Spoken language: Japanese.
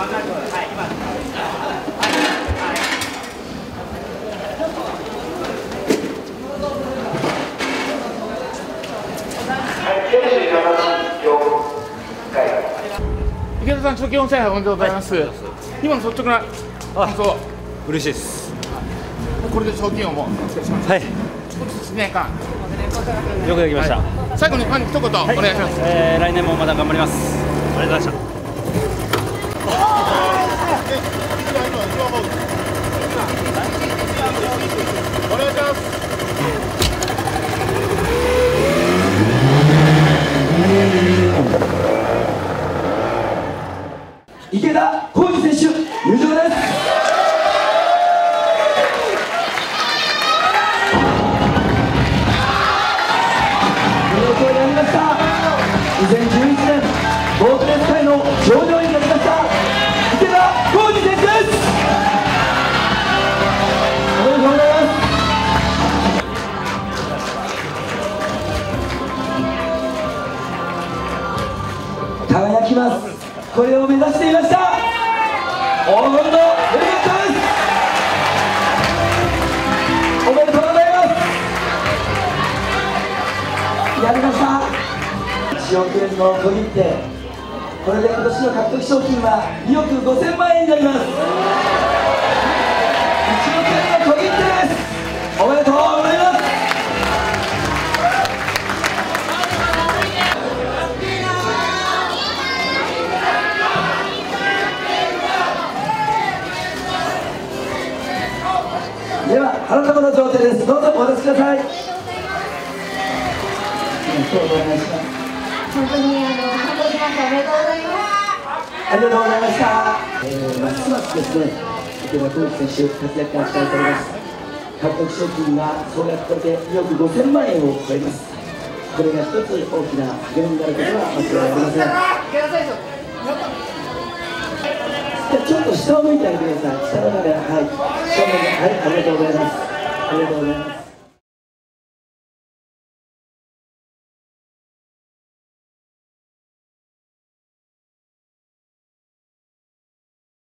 池田さん、賞金4000円おめでとうございます。今の率直な感想。 嬉しいです。 これで賞金をもうお付けします。 はい。 1年間。 よくできました。 最後にファンに一言お願いします。 来年もまた頑張ります。ありがとうございました。 お願いします。 池田浩二選手、入場です。見事になりました。2011年ボートレース界の頂上になりました池田浩二選手です。おめでとうございます。輝きます。これを目指していました。黄金のヘルメットです。おめでとうございます。やりました。1億円の小切手、これで今年の獲得賞金は2億5000万円になります。1億円の小切手です。おめでとうございます。では花束の贈呈です。どうぞお渡しください。お願いします。 本当に感動しました。おめでとうございます。 ありがとうございました。ますますですね、池田浩二選手活躍が期待されます。獲得賞金が総額これで2億5000万円を超えます。これが一つ大きな励みになることは間違いありません。ちょっと下を向いてあげてください。下の中で、はい、下の中で、はい、ありがとうございます。ありがとうございます。